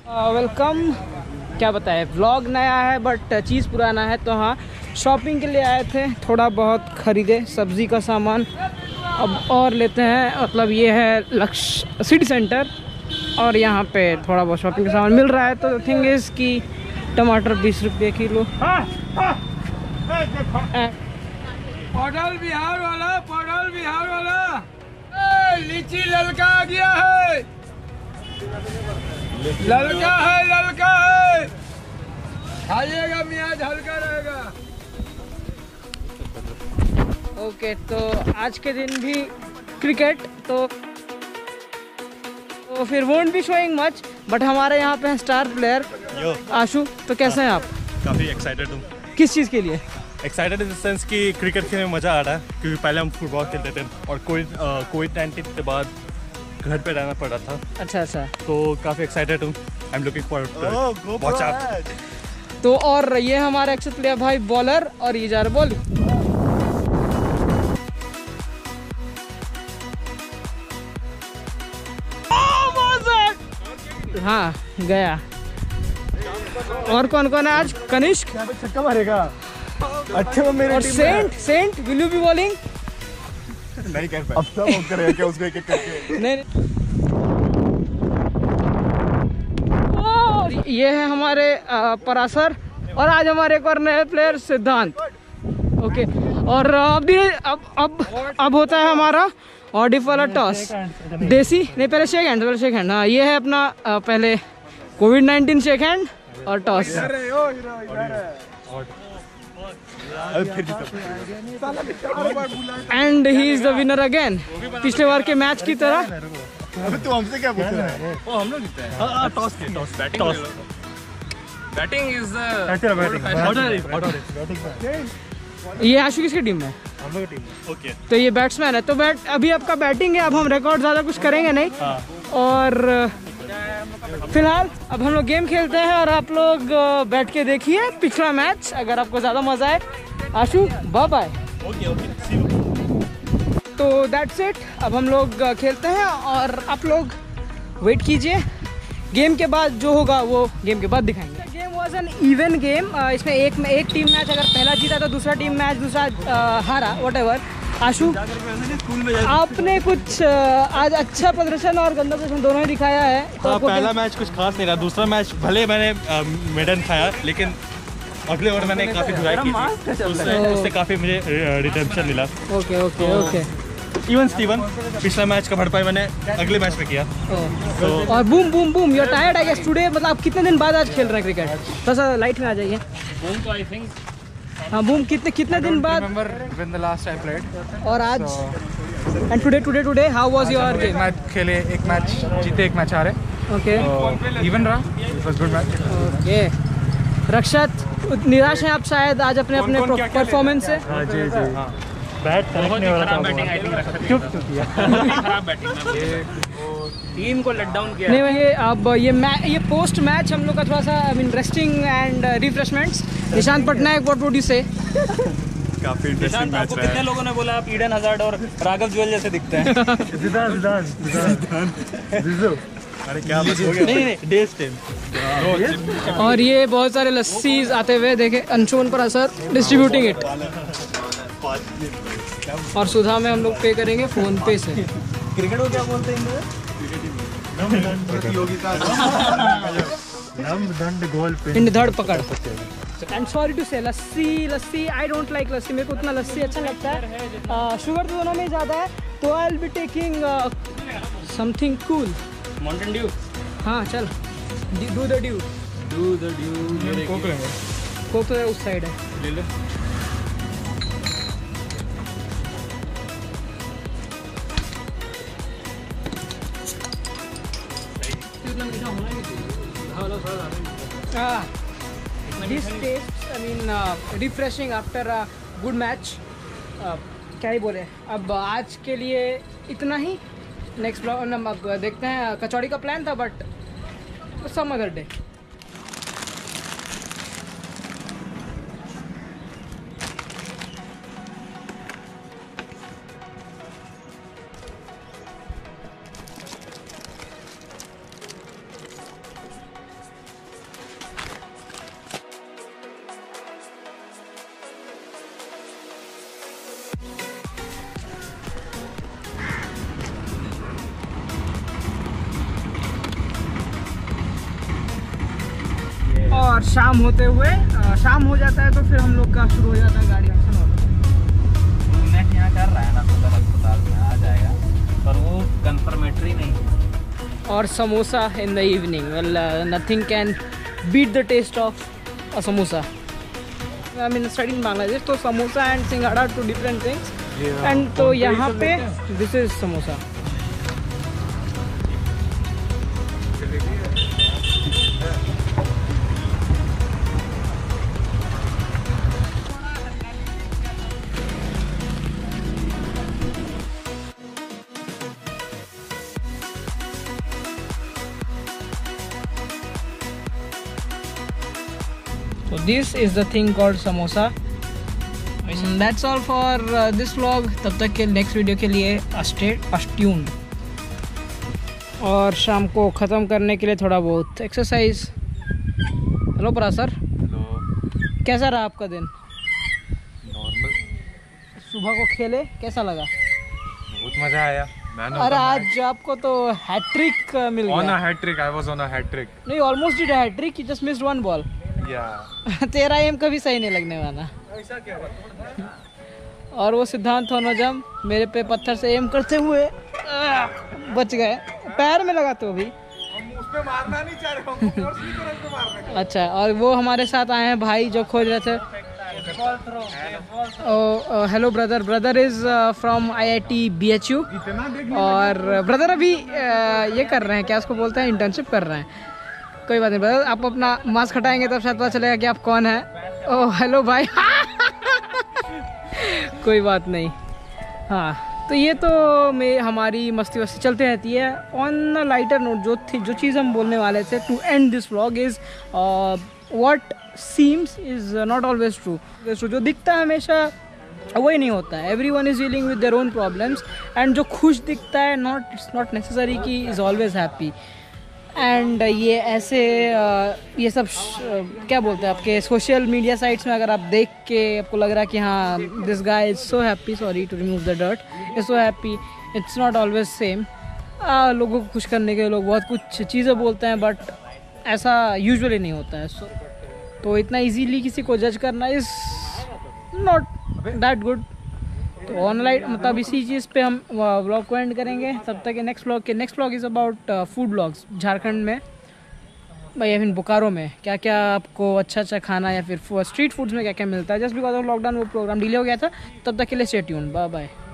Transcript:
Welcome. क्या बताए, vlog नया है बट चीज़ पुराना है। तो हाँ, शॉपिंग के लिए आए थे, थोड़ा बहुत ख़रीदे सब्ज़ी का सामान। अब और लेते हैं, मतलब ये है लक्ष्य सिटी सेंटर और यहाँ पे थोड़ा बहुत शॉपिंग का सामान मिल रहा है। तो थिंग इज़ कि टमाटर 20 रुपये किलो। पौडल बिहार वाला लीची ललका आ गया है, ललका है खाइएगा, मियाज हल्का रहेगा। ओके, तो आज के दिन भी क्रिकेट तो फिर won't be showing much, but हमारे यहाँ पे हैं स्टार प्लेयर आशु। तो कैसे हैं आप? काफ़ी एक्साइटेड हूँ। किस चीज़ के लिए एक्साइटेड इन द सेंस कि क्रिकेट खेलने में मज़ा आ रहा है, क्योंकि पहले हम फुटबॉल खेलते थे और कोविड-19 के बाद घर पे रहना पड़ा था। अच्छा। तो काफ़ी एक्साइटेड हूँ। I am looking forward to watch out. तो और ये हमारा अक्षत प्लेयर भाई बॉलर, और ये जा रहा बॉल। हाँ गया। और कौन कौन है आज? कनिष्क छक्का मारेगा। अच्छा, मेरे और सेंट विल यू बी बॉलिंग? नहीं कर पाए। अब सब करेगा क्या उसको एक-एक करके? नहीं। ये है हमारे परासर, और आज हमारे एक और नए प्लेयर सिद्धांत। ओके, और अब होता है हमारा ऑडिफ वाला टॉस। देसी नहीं, पहले शेक हैंड। हाँ, ये है अपना पहले कोविड-19 शेक हैंड और toss. And he is the winner again, पिछले बार के मैच की तरह। अबे तू हमसे क्या पूछ रहा है? वो हम लोग जीते हैं। हाँ, टॉस बैटिंग इज ये आशु किसकी टीम में? हम लोग टीम। ओके, तो ये बैट्समैन है। तो अभी आपका बैटिंग है। अब हम रिकॉर्ड ज़्यादा कुछ करेंगे नहीं। और फिलहाल अब हम लोग गेम खेलते हैं, और आप लोग बैठ के देखिए पिछला मैच, अगर आपको ज़्यादा मज़ा आए। Ashu bye bye. तो दैट्स इट। अब हम लोग खेलते हैं और आप लोग वेट कीजिए। गेम के बाद जो होगा वो गेम के बाद दिखाएंगे। Game was an even game. इसमें एक टीम मैच अगर पहला जीता तो दूसरा टीम मैच दूसरा हारा, व्हाटएवर। आशु, आपने कुछ आज अच्छा प्रदर्शन और गंदा प्रदर्शन दोनों ही दिखाया है। तो पहला मैच कुछ खास नहीं रहा। दूसरा मैच भले मैंने मेडन खाया, लेकिन अगले ओवर मैंने काफ़ी धुलाई की थी, उससे काफ़ी मुझे रिडेम्पशन मिला। ओके। इवन स्टीवन पिछला मैच का भरपाई मैंने अगले मैच में किया। और Boom you are tired I guess today. मतलब आप कितने दिन बाद आज खेल रहे हैं क्रिकेट? थोड़ा सा लाइट में आ जाइए। बूम तो आई थिंक, हाँ बूम कितने दिन बाद? When the last I played. और आज and today how was your game? Match खेले, एक मैच जीते, एक मैच हारे। ओके, इवन रहा, it was good match. Okay. Rakshat, निराश हैं आप शायद आज अपने परफॉर्मेंस से? हाँ जी। बैट बहुत ही खराब बैटिंग आई थिंक। क्यों किया? खराब बैटिंग में टीम को लेट डाउन किया। नहीं, ये अब ये पोस्ट मैच हम लोग का थोड़ा सा I mean resting and refreshments. Nishant Patnaik, what would you say? काफी इंटरेस्टिंग मैच रहा है। कितने लोगों ने बोला आप ईडन हजार्ड और राघव जुएल जैसे दिखते हैं? अरे क्या बात हो गया? नहीं, डेज टाइम। और ये बहुत सारे लस्सीज आते हुए देखे, अंशुमन पर असर डिस्ट्रीब्यूटिंग इट। और सुधा में हम लोग पे करेंगे फोन पे से। क्रिकेट को क्या बोलते हैं? पिंड धड़ पकड़। एंड सॉरी टू से, लस्सी आई डोंट लाइक लस्सी। मेरे को उतना लस्सी अच्छा लगता है। शुगर तो दोनों में ज़्यादा है, तो I will be taking something cool. Mountain Dew. हाँ चल, डू द ड्यू। कोक तो उस साइड है। ले लो। This tastes, I mean, refreshing after a good match. क्या ही बोले। अब आज के लिए इतना ही। नेक्स्ट ब्लॉग अब देखते हैं। कचौड़ी का प्लान था बट सम अदर डे। और शाम होते हुए शाम हो जाता है तो फिर हम लोग का शुरू हो जाता है गाड़ी एक्शन वाला। नेट यहाँ कर रहा है ना, सदर अस्पताल में आ जाएगा, पर वो कंफर्मेटरी नहीं है। और samosa in the evening, well nothing can beat the taste of a samosa. I mean study in Bangladesh, तो samosa and singara two different things and तो यहाँ पे this is samosa. So this is the thing called samosa. And that's all for this vlog. तब तक के next video के लिए stay tuned. और शाम को ख़त्म करने के लिए थोड़ा बहुत एक्सरसाइज। Hello Parashar, hello. कैसा रहा आपका दिन? नॉर्मल। सुबह को खेले, कैसा लगा? बहुत मजा आया। अरे आज आपको तो हैट्रिक मिल गया। On a hat trick, I was on a hat trick. नहीं, almost did hat trick, you just missed one ball. Yeah. तेरा एम कभी सही नहीं लगने वाला। ऐसा क्या? और वो सिद्धांत होनोजम मेरे पे पत्थर से एम करते हुए बच गए। पैर में लगा तो भी हम उस पे मारना नहीं चाह रहे, हम फोर्स नहीं कर रहे उस पे मारने का। अच्छा, और वो हमारे साथ आए हैं भाई जो खोज रहे थे। Hello brother, brother is from IIT BHU और ब्रदर अभी ये कर रहे हैं, क्या उसको बोलते हैं, इंटर्नशिप कर रहे हैं। कोई बात नहीं ब्रदर, आप अपना मास्क हटाएंगे तब शायद पता चलेगा कि आप कौन है। ओह हेलो भाई। कोई बात नहीं। हाँ, तो ये तो हमारी मस्ती वस्ती चलती रहती है। ऑन लाइटर नोट जो चीज़ हम बोलने वाले थे to end this vlog is what seems is not always true. जो दिखता है हमेशा वही नहीं होता है। Everyone is dealing with their own problems and जो खुश दिखता है इट्स नॉट नेसेसरी कि इज़ ऑलवेज हैप्पी। एंड ये ऐसे ये सब क्या बोलते हैं, आपके सोशल मीडिया साइट्स में अगर आप देख के आपको लग रहा है कि हाँ this guy is so happy, sorry to remove the dirt, is so happy, it's not always same. लोगों को खुश करने के लिए लोग बहुत कुछ चीज़ें बोलते हैं बट ऐसा यूजुअली नहीं होता है। तो इतना इजीली किसी को जज करना इज़ नॉट दैट गुड। तो ऑनलाइन मतलब इसी चीज़ पे हम व्लॉग को एंड करेंगे। तब तक next vlog is about food vlogs. Jharkhand में या फिर बोकारो में क्या क्या आपको अच्छा खाना या फिर स्ट्रीट फूड्स में क्या क्या मिलता है। जस्ट बिकॉज ऑफ लॉकडाउन वो प्रोग्राम डिले हो गया था। तब तक के लिए स्टे ट्यून्ड, बाय बाय।